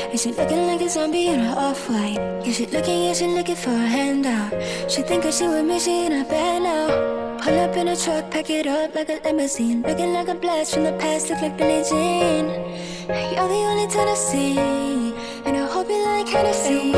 Is she looking like a zombie in her off-white? Yeah, she looking for a handout. She think that she with me, she in a bed now. Pull up in a truck, pack it up like a limousine. Looking like a blast from the past, look like Billie Jean. You're the only Tennessee, and I hope you like Hennessy.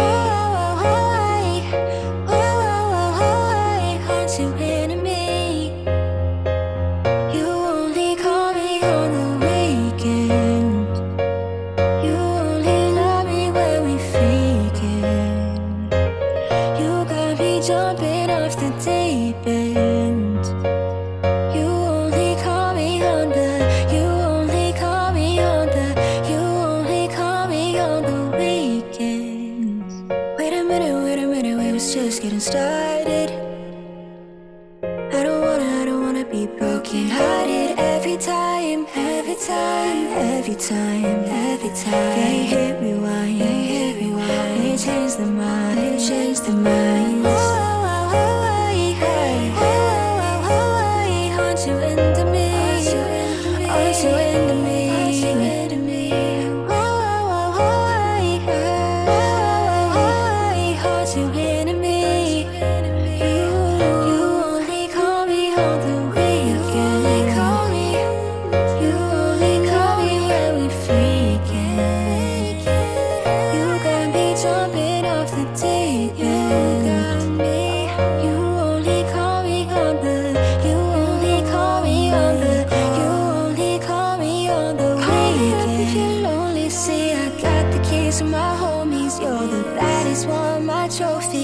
Aren't you into me? You only call me on the weekend. You only love me when we freaking. You got me jumping off the deep end. You only call me on the, you only call me on the, you only call me on the weekends. Wait a minute, we was just getting started. I don't wanna be broken hearted every time. They hit rewind, they change the mind. Aren't you into me? Aren't you into me? Aren't you into me? You only call me on the weekend. You only call me when we freaking. You got me jumping off the deep end. You only call me on the, you only call me on the, you only call me on the weekend. If you're lonely, see I got the keys to my homies. You're the baddest one, my trophy.